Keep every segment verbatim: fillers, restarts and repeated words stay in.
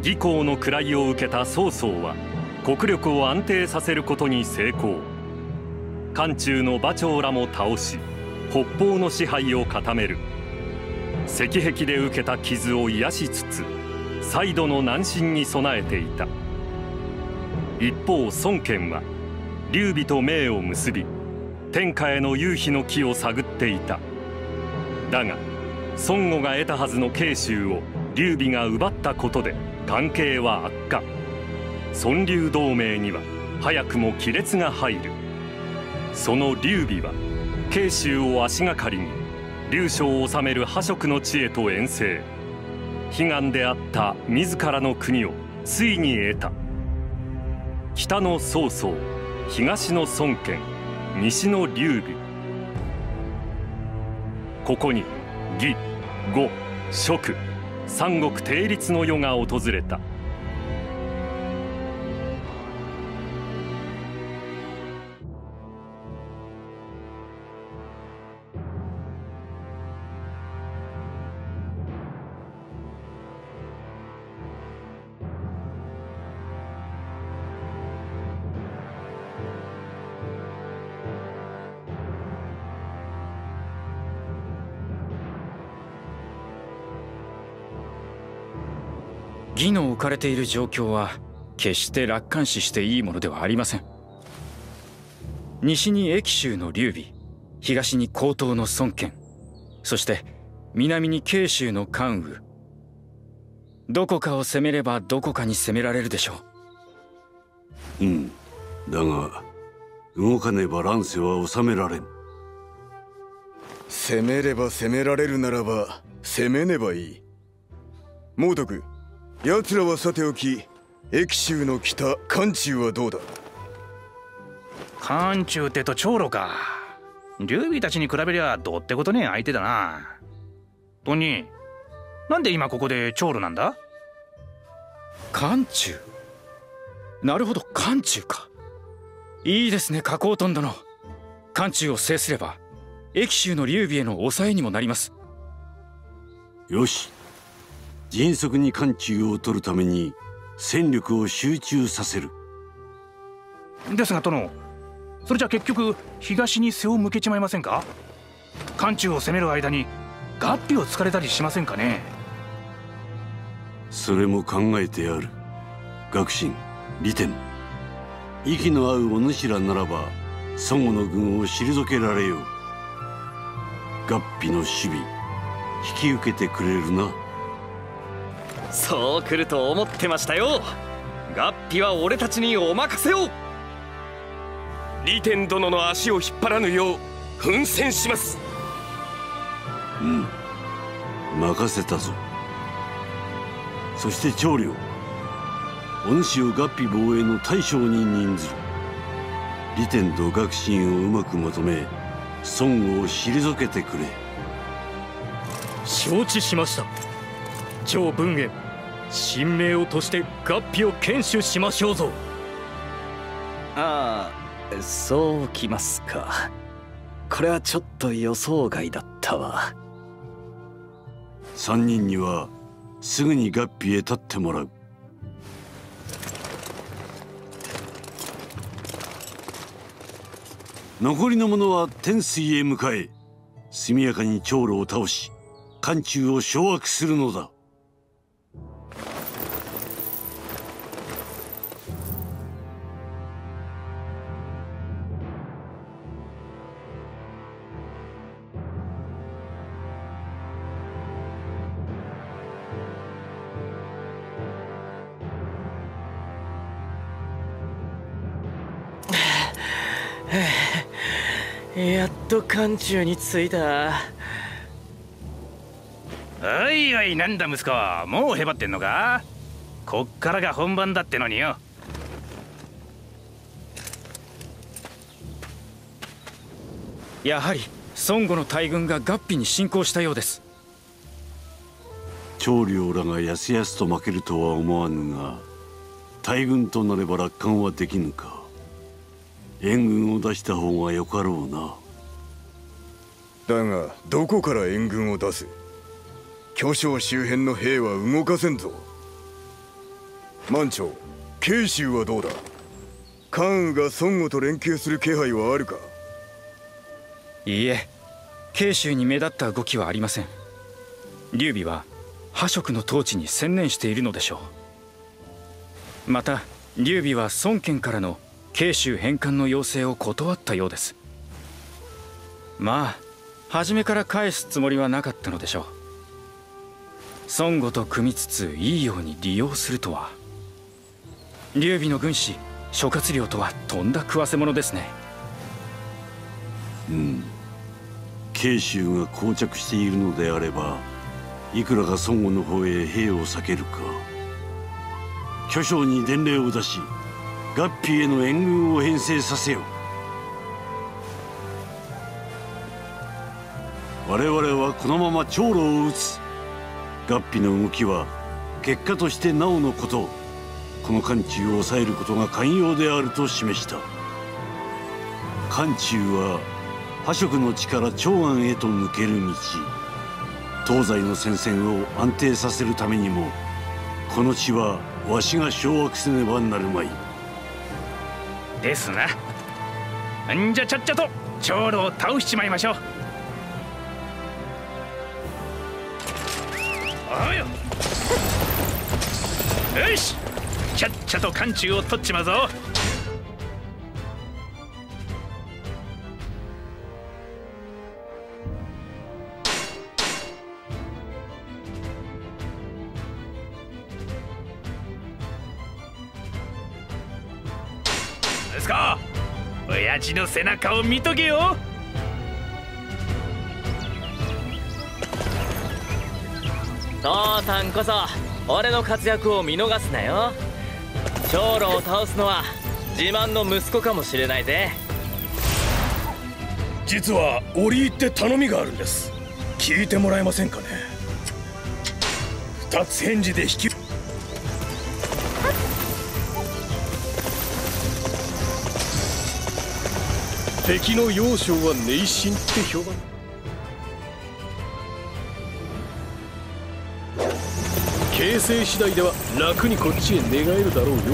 魏公の位を受けた曹操は国力を安定させることに成功。漢中の馬長らも倒し、北方の支配を固める。石壁で受けた傷を癒しつつ、再度の南進に備えていた。一方孫権は劉備と盟を結び、天下への雄飛の機を探っていた。だが孫悟が得たはずの慶州を劉備が奪ったことで関係は悪化。孫劉同盟には早くも亀裂が入る。その劉備は慶州を足がかりに劉将を治める覇職の地へと遠征。悲願であった自らの国をついに得た。北の曹操、東の孫権、西の劉備。ここに魏、呉、蜀、三国定立の世が訪れた。 魏の置かれている状況は決して楽観視していいものではありません。西に益州の劉備、東に江東の孫権、そして南に慶州の関羽。どこかを攻めればどこかに攻められるでしょう。うんだが動かねば乱世は収められん。 攻めれば攻められるならば攻めねばいい。猛徳、奴らはさておき、益州の北漢中はどうだ。 漢中ってと長老か。劉備たちに比べりゃどうってことねえ相手だな。トニー、なんで今ここで長老なんだ。 漢中、なるほど、漢中か。いいですね、加工トン殿。漢中を制すれば益州の劉備への抑えにもなります。 よし、迅速に漢中を取るために戦力を集中させる。 ですが殿、それじゃ結局東に背を向けちまいませんか。漢中を攻める間に合皮を突かれたりしませんかね。 それも考えてある。学信、利天、息の合うお主らならば孫悟の軍を退けられよう。合皮の守備引き受けてくれるな。 そう来ると思ってましたよ。合皮は俺たちにお任せを。 利天殿の足を引っ張らぬよう奮戦します。 うん、任せたぞ。そして長領、お主を合皮防衛の大将に任ずる。利天と学信をうまくまとめ孫悟を退けてくれ。 承知しました。趙文元、神明をとして合皮を堅守しましょうぞ。 ああ、そうきますか。これはちょっと予想外だったわ。 三人にはすぐに合皮へ立ってもらう。残りの者は天水へ向かえ、速やかに長老を倒し漢中を掌握するのだ。 やっと漢中に着いた。 おいおい、なんだ息子、もうへばってんのか。こっからが本番だってのによ。 やはり孫悟の大軍が合皮に侵攻したようです。 長領らがやすやすと負けるとは思わぬが、大軍となれば楽観はできぬか。援軍を出した方がよかろうな。 だがどこから援軍を出す。巨匠周辺の兵は動かせんぞ。 満長、慶州はどうだ。関羽が孫悟と連携する気配はあるか。 いいえ、慶州に目立った動きはありません。劉備は破色の統治に専念しているのでしょう。また劉備は孫権からの慶州返還の要請を断ったようです。まあ初めから返すつもりはなかったのでしょう。孫悟と組みつついいように利用するとは。劉備の軍師諸葛亮とはとんだ食わせ者ですね。 うん、慶州が膠着しているのであれば、いくらか孫悟の方へ兵を避けるか。巨匠に伝令を出し、合皮への援軍を編成させよ。我々はこのまま長老を討つ。合皮の動きは結果としてなおのこと、この漢中を抑えることが肝要であると示した。漢中は破色の地から長安へと抜ける道。東西の戦線を安定させるためにも、この地はわしが掌握せねばなるまい。 ですな。んじゃちゃっちゃと長老を倒しちまいましょう。おいよ、よし、ちゃっちゃと漢中を取っちまうぞ。息子、親父の背中を見とけよ。 父さんこそ俺の活躍を見逃すなよ。長老を倒すのは自慢の息子かもしれないぜ。 実は折り入って頼みがあるんです。聞いてもらえませんかね。二つ返事で引き敵の幼少は内心って評判。形勢次第では楽にこっちへ寝返るだろうよ。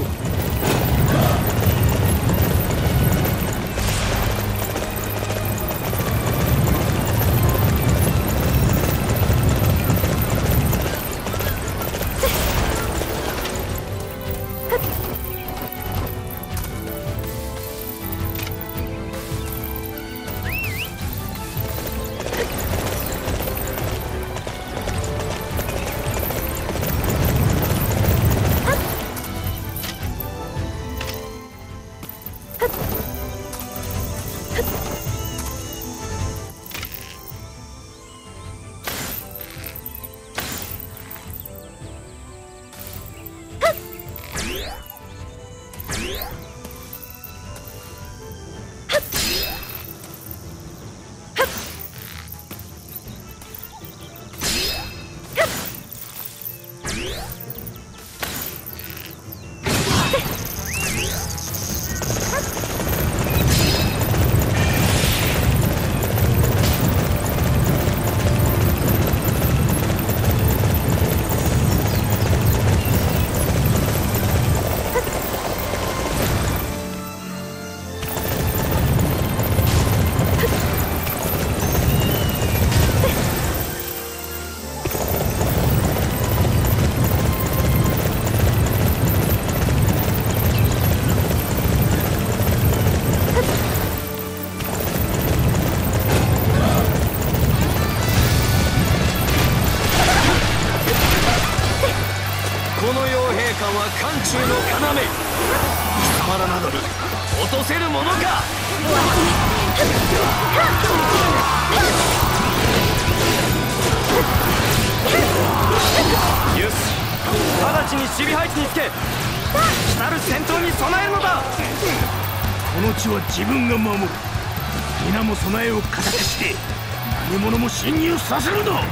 自分が守る。皆も備えを固くして何者も侵入させるな。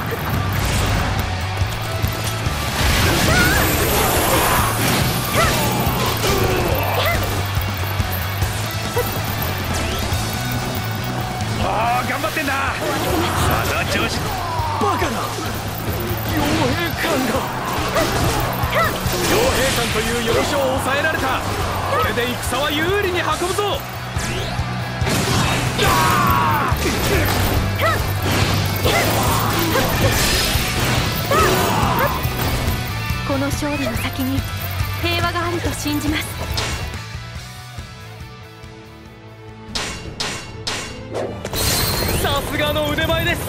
ああ頑張ってんだ。その調子。 バカな傭兵官が。 兵官という要所を抑えられた。これで戦は有利に運ぶぞ。 この勝利の先に平和があると信じます。 さすがの腕前です。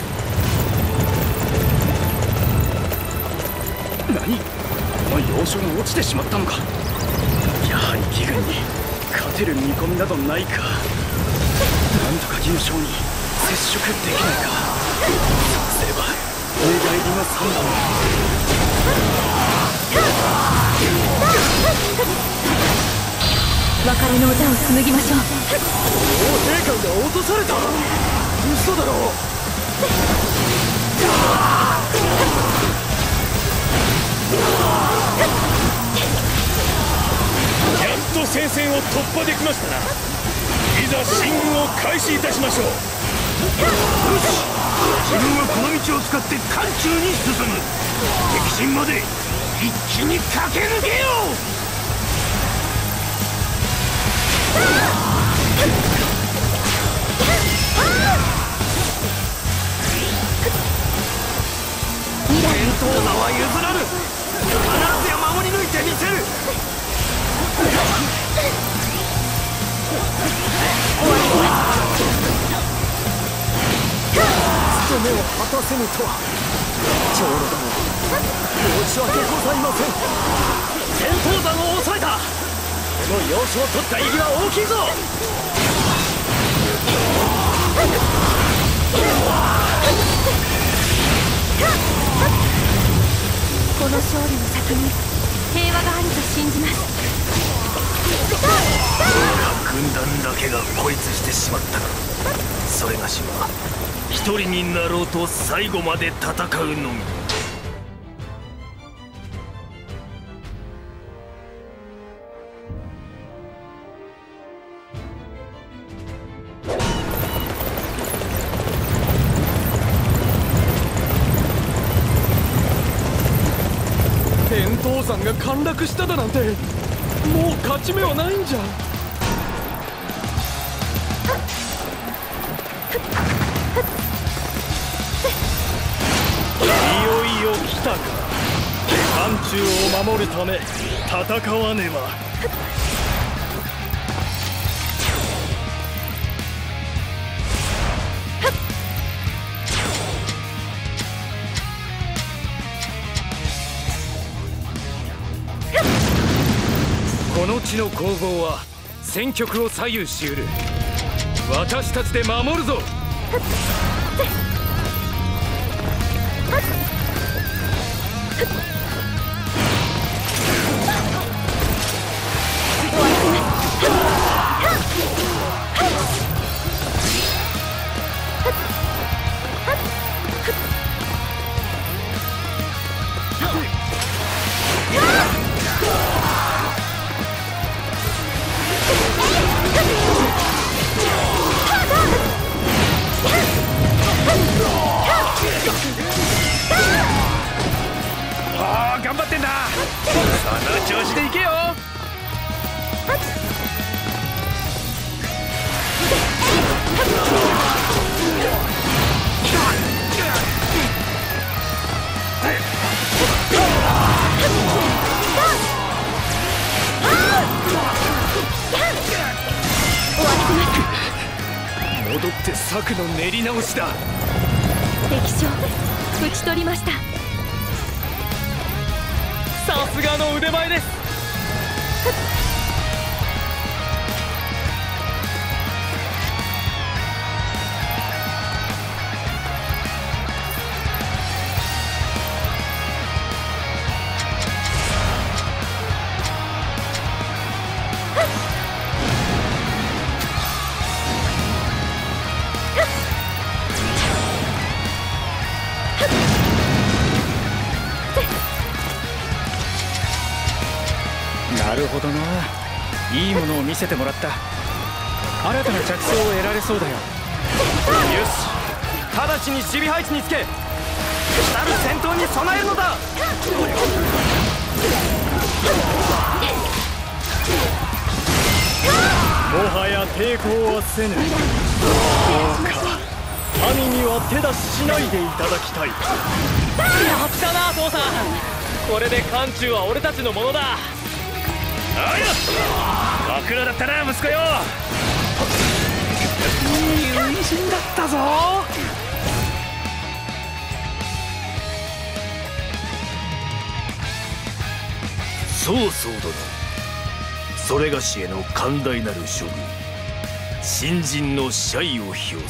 何？この要所が落ちてしまったのか。やはり義軍に勝てる見込みなどないか。なんとか義の将に接触できないか。そうすれば寝返りの三段。 別れの歌を紡ぎましょう。 王兵官が落とされた。嘘だろ。 やっと戦線を突破できましたな。いざ進軍を開始いたしましょう。よし、自分はこの道を使って漢中に進む。敵陣まで一気に駆け抜けよう。 戦闘座は譲らぬ。必ずや守り抜いてみせる。務めを果たせぬとは長老殿、申し訳ございません。戦闘山を抑えた。この要所を取った意義は大きいぞ。 この勝利の先に平和があると信じます。 軍団だけが孤立してしまったが、それがしは一人になろうと最後まで戦うのみ。 天道山が陥落しただなんて、もう勝ち目はないんじゃ。 いよいよ来たか。漢中を守るため戦わねば。 この地の攻防は戦局を左右しうる。私たちで守るぞ。ああ、頑張ってんだ。その調子でいけよ。戻って策の練り直しだ。 敵将討ち取りました。 さすがの腕前です。 なるほどな。いいものを見せてもらった。新たな着想を得られそうだよ。 よし、直ちに守備配置につけ。 来る戦闘に備えるのだ。もはや抵抗はせぬ。どうか民には手出ししないでいただきたい。 やったな父さん。これで漢中は俺たちのものだ。 あやご苦労だったな息子よ。 いい初陣だったぞ。 曹操殿、それがしへの寛大なる処遇、新人の謝意を表する。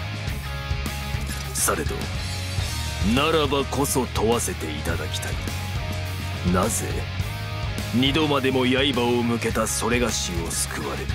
されどならばこそ問わせていただきたい。なぜ二度までも刃を向けたそれがしを救われる。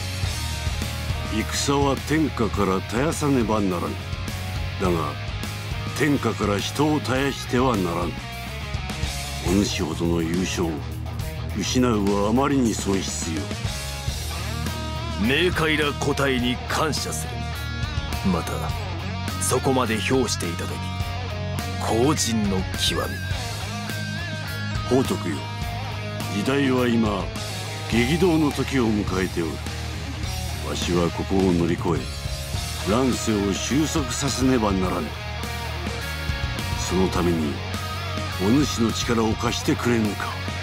戦は天下から絶やさねばならぬ。だが天下から人を絶やしてはならぬ。お主ほどの優勝を失うはあまりに損失よ。 明快な答えに感謝する。またそこまで評していただき後人の極み。 宝徳よ、時代は今激動の時を迎えておる。わしはここを乗り越え乱世を収束させねばならぬ。そのためにお主の力を貸してくれぬか。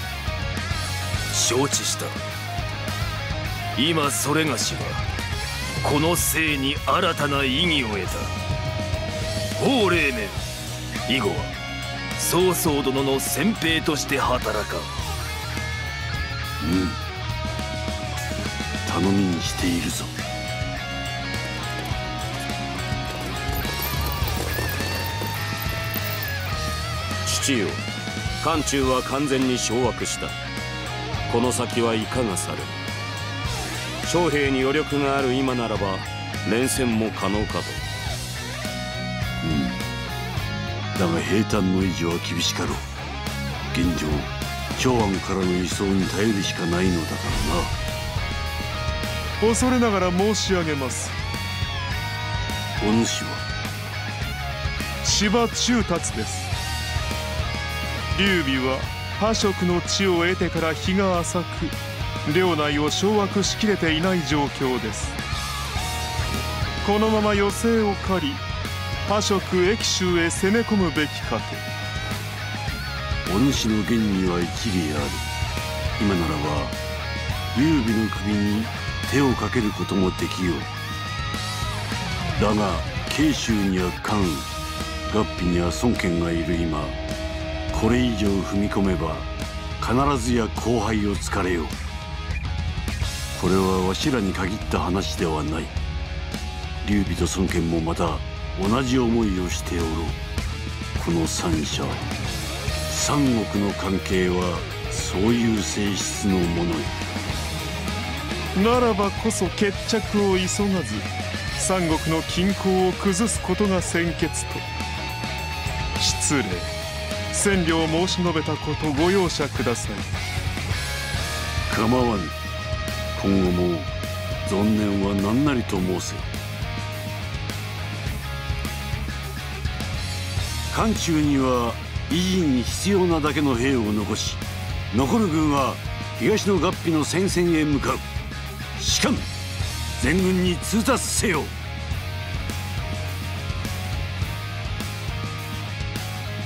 承知した。今それがしはこの生に新たな意義を得た。法令面以後は曹操殿の先兵として働かん。 うん、頼みにしているぞ。 父よ、漢中は完全に掌握した。この先はいかがされる。将兵に余力がある今ならば連戦も可能かと。 うん、だが平坦の維持は厳しかろう。現状長安からの輸送に頼るしかないのだからな。 恐れながら申し上げます。 お主は芝中達です。劉備は破蜀の地を得てから日が浅く、領内を掌握しきれていない状況です。このまま余勢を借り破蜀益州へ攻め込むべきかと。 お主の言には一理ある。今ならば劉備の首に手をかけることもできよう。だが慶州には関羽、合肥には孫権がいる今、これ以上踏み込めば必ずや後輩を突かれよう。これはわしらに限った話ではない。劉備と孫権もまた同じ思いをしておろう。この三者三国の関係はそういう性質のものなよ。 らばこそ決着を急がず三国の均衡を崩すことが先決と。失礼、千両申し述べたことご容赦ください。 構わぬ。今後も存念は何なりと申せ。漢中には維持に必要なだけの兵を残し、残る軍は東の合肥の戦線へ向かう。士官、全軍に通達せよ。